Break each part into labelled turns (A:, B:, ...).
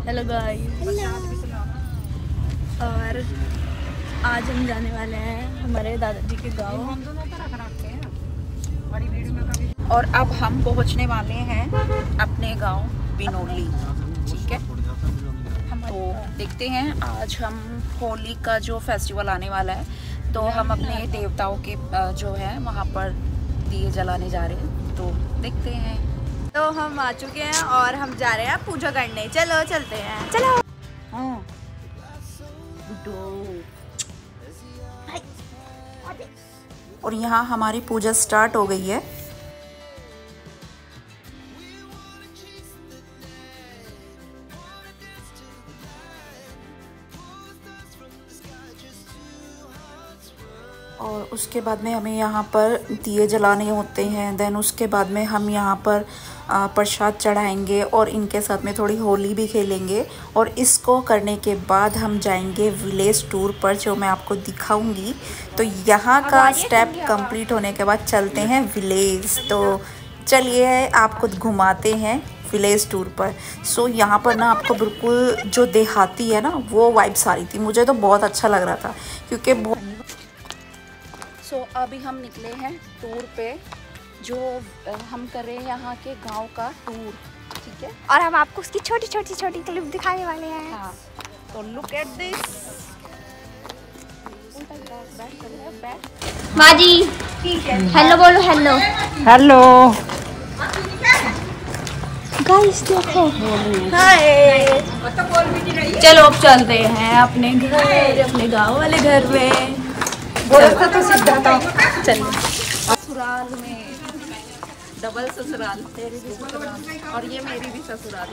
A: Hello guys. और आज हम जाने वाले हैं हमारे दादाजी के गांव।
B: और अब हम पहुंचने वाले हैं अपने गांव बिनोली। ठीक है, तो देखते हैं आज हम होली का जो फेस्टिवल आने वाला है तो हम अपने देवताओं के जो है वहाँ पर दिए जलाने जा रहे हैं, तो देखते हैं।
A: तो हम आ चुके हैं और हम जा रहे हैं पूजा करने। चलो चलते हैं, चलो।
B: हाँ। और यहाँ हमारी पूजा स्टार्ट हो गई है। और उसके बाद में हमें यहाँ पर दिए जलाने होते हैं। देन उसके बाद में हम यहाँ पर प्रसाद चढ़ाएंगे और इनके साथ में थोड़ी होली भी खेलेंगे। और इसको करने के बाद हम जाएंगे विलेज टूर पर, जो मैं आपको दिखाऊंगी। तो यहाँ का स्टेप कंप्लीट होने के बाद चलते हैं विलेज। तो चलिए आपको घुमाते हैं विलेज टूर पर। सो यहाँ पर ना आपको बिल्कुल जो देहाती है ना वो वाइब्स आ रही थी। मुझे तो बहुत अच्छा लग रहा था क्योंकि अभी हम निकले हैं टूर पे, जो हम कर रहे हैं यहाँ के गांव का टूर। ठीक है,
C: और हम आपको उसकी छोटी क्लिप दिखाने वाले हैं।
B: हाँ, तो लुक एट दिस।
C: माँ जी हेलो बोलो। हेलो
B: हेलो
C: गाइस देखो।
A: हाय। चलो अब चलते हैं अपने घर, अपने गांव वाले घर में।
B: तो सीधा था।
A: चलो
B: ससुराल में डबल ससुराल, तेरी भी ससुराल और ये मेरी भी ससुराल।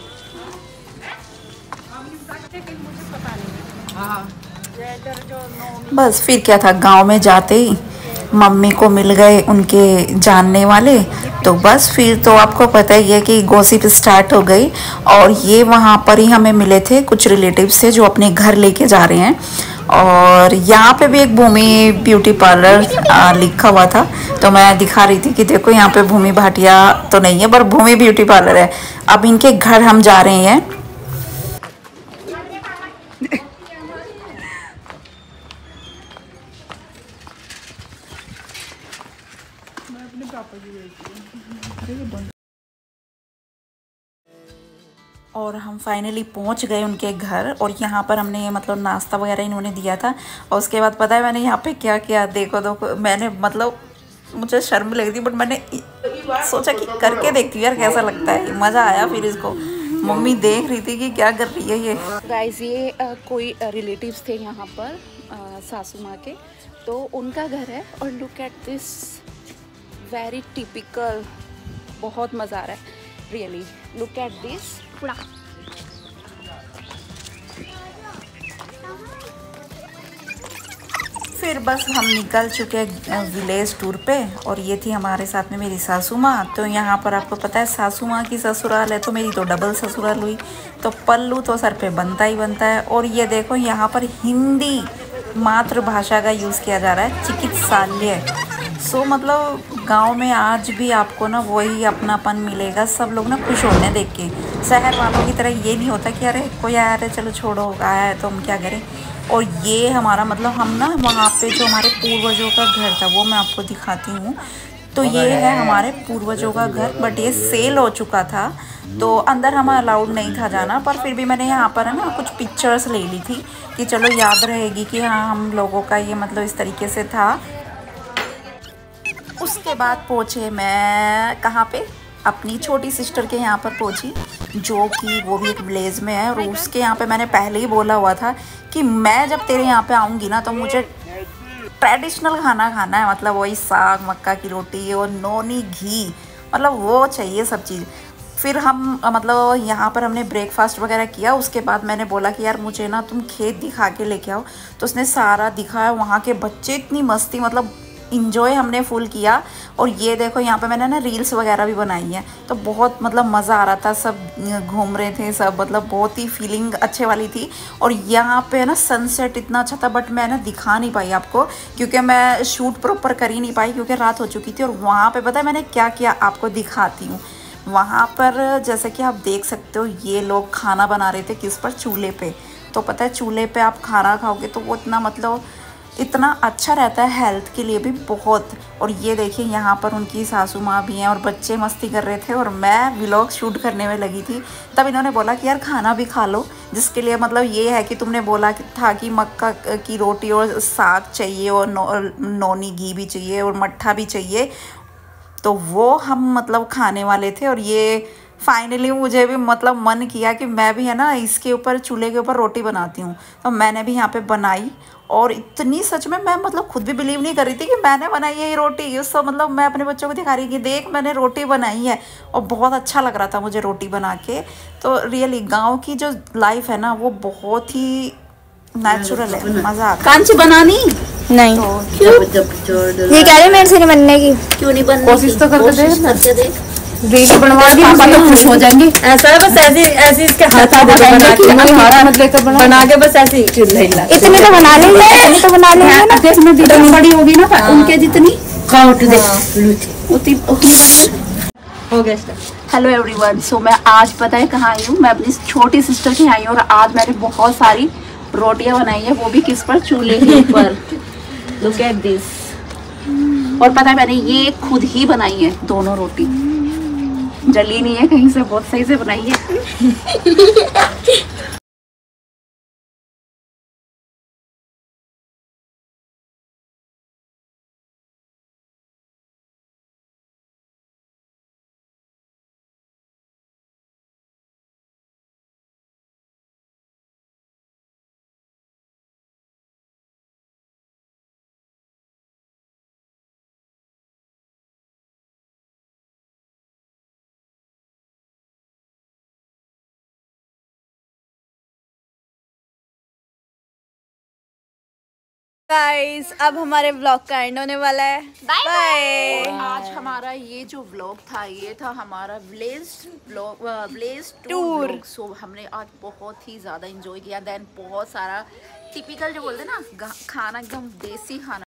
B: बस फिर क्या था, गांव में जाते ही मम्मी को मिल गए उनके जानने वाले। तो बस फिर तो आपको पता ही है कि गॉसिप स्टार्ट हो गई। और ये वहाँ पर ही हमें मिले थे कुछ रिलेटिव्स थे जो अपने घर लेके जा रहे हैं। और यहाँ पे भी एक भूमि ब्यूटी पार्लर लिखा हुआ था, तो मैं दिखा रही थी कि देखो यहाँ पे भूमि भाटिया तो नहीं है पर भूमि ब्यूटी पार्लर है। अब इनके घर हम जा रहे हैं। और हम फाइनली पहुंच गए उनके घर। और यहाँ पर हमने मतलब नाश्ता वगैरह इन्होंने दिया था। और उसके बाद पता है मैंने यहाँ पे क्या किया, देखो मैंने मतलब मुझे शर्म लग रही थी बट मैंने सोचा कि करके देखती हूँ यार कैसा लगता है। मज़ा आया। फिर इसको मम्मी देख रही थी कि क्या कर रही है ये। गाइस ये कोई रिलेटिव्स थे यहाँ पर सासू माँ के, तो उनका घर है। और look at this, very typical, बहुत मज़ा आ रहा है रियली। Look at this. फिर बस हम निकल चुके विलेज टूर पे। और ये थी हमारे साथ में मेरी सासू माँ। तो यहाँ पर आपको पता है सासू माँ की ससुराल है, तो मेरी तो डबल ससुराल हुई। तो पल्लू तो सर पे बनता ही बनता है। और ये देखो यहाँ पर हिंदी मातृभाषा का यूज़ किया जा रहा है, चिकित्सालय। सो मतलब गांव में आज भी आपको ना वही अपनापन मिलेगा। सब लोग ना खुश होते हैं देख के। शहर वालों की तरह ये नहीं होता कि अरे कोई आया है चलो छोड़ो, आया है तो हम क्या करें। और ये हमारा मतलब हम ना वहाँ पे जो हमारे पूर्वजों का घर था वो मैं आपको दिखाती हूँ। तो ये है हमारे पूर्वजों का घर, बट ये सेल हो चुका था तो अंदर हमें अलाउड नहीं था जाना। पर फिर भी मैंने यहाँ पर है ना कुछ पिक्चर्स ले ली थी कि चलो याद रहेगी कि हाँ हम लोगों का ये मतलब इस तरीके से था। उसके बाद पहुँचे मैं कहाँ पे, अपनी छोटी सिस्टर के यहाँ पर पहुँची, जो कि वो भी एक विलेज में है। और उसके यहाँ पे मैंने पहले ही बोला हुआ था कि मैं जब तेरे यहाँ पे आऊँगी ना तो मुझे ट्रेडिशनल खाना खाना है। मतलब वही साग मक्का की रोटी और नौनी घी, मतलब वो चाहिए सब चीज़। फिर हम मतलब यहाँ पर हमने ब्रेकफास्ट वगैरह किया। उसके बाद मैंने बोला कि यार मुझे ना तुम खेत दिखा के लेके आओ। तो उसने सारा दिखाया। वहाँ के बच्चे इतनी मस्ती, मतलब इंजॉय हमने फुल किया। और ये देखो यहाँ पे मैंने ना रील्स वगैरह भी बनाई है। तो बहुत मतलब मज़ा आ रहा था, सब घूम रहे थे सब, मतलब बहुत ही फीलिंग अच्छे वाली थी। और यहाँ पे ना सनसेट इतना अच्छा था, बट मैं ना दिखा नहीं पाई आपको क्योंकि मैं शूट प्रॉपर कर ही नहीं पाई क्योंकि रात हो चुकी थी। और वहाँ पे पता है मैंने क्या किया, आपको दिखाती हूँ। वहाँ पर जैसे कि आप देख सकते हो ये लोग खाना बना रहे थे किस पर, चूल्हे पे। तो पता है चूल्हे पे आप खाना खाओगे तो वो इतना मतलब इतना अच्छा रहता है हेल्थ के लिए भी बहुत। और ये देखिए यहाँ पर उनकी सासू माँ भी हैं और बच्चे मस्ती कर रहे थे और मैं व्लॉग शूट करने में लगी थी। तब इन्होंने बोला कि यार खाना भी खा लो, जिसके लिए मतलब ये है कि तुमने बोला कि था कि मक्का की रोटी और साग चाहिए और नौनी घी भी चाहिए और मट्ठा भी चाहिए, तो वो हम मतलब खाने वाले थे। और ये फाइनली मुझे भी मतलब मन किया कि मैं भी है ना इसके ऊपर चूल्हे के ऊपर रोटी बनाती हूँ, तो मैंने भी यहाँ पे बनाई। और इतनी सच में मैं मतलब खुद भी बिलीव नहीं कर रही थी कि मैंने बनाई है ये रोटी। उस सब मतलब मैं अपने बच्चों को दिखा रही कि देख मैंने रोटी बनाई है, और बहुत अच्छा लग रहा था मुझे रोटी बना के। तो रियली गाँव की जो लाइफ है ना वो बहुत ही नेचुरल है, मज़ा आता है।
A: कांची बनानी
C: नहीं
A: तो
C: ये कह रहे मेरे से नहीं बनने की।
A: क्यों नहीं बननी?
B: कोशिश तो करके देख।
A: रील बनवा दी, पापा तो खुश हो जाएंगे। ऐसा है बस ऐसे ऐसे इसके हाथ बना के बस ऐसे
C: इतने तो बना लेंगे, इतने तो बना लेंगे ना।
A: इसमें दीदी बड़ी होगी ना उनके जितनी काउट दे हो गया। हेलो एवरीवन, सो मैं आज पता है कहाँ आई हूँ? मैं अपनी छोटी सिस्टर के आई हूँ और आज मैंने बहुत सारी रोटियां बनाई है, वो भी किस पर? चूल्हे के ऊपर। Look at this. और पता है मैंने ये खुद ही बनाई है, दोनों रोटी जली नहीं है कहीं से, बहुत सही से बनाई है। गाइस अब हमारे व्लॉग का एंड होने वाला है। बाय। आज हमारा ये जो व्लॉग था ये था हमारा विलेज टूर। सो हमने आज बहुत ही ज़्यादा एंजॉय किया। देन बहुत सारा टिपिकल जो बोलते हैं ना खाना, एकदम देसी खाना।